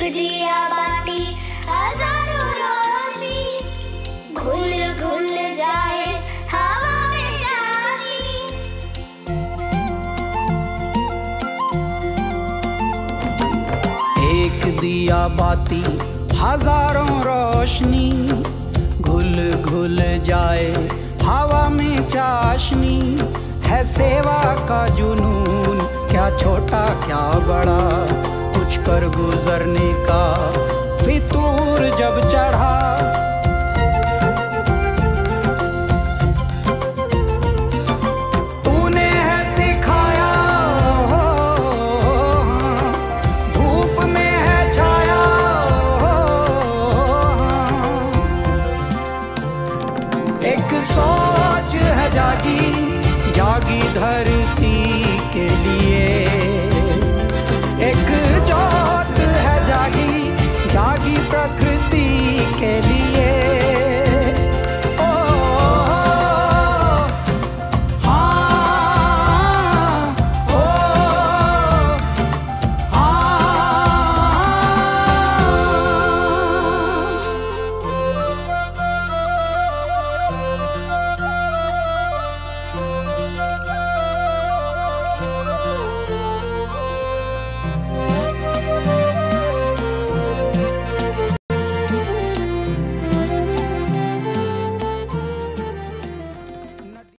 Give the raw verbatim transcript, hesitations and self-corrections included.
दिया बाती हजारों रोशनी, घुल घुल जाए हवा में चाशनी। एक दिया बाती हजारों रोशनी, घुल घुल जाए हवा में चाशनी। है सेवा का जुनून, क्या छोटा क्या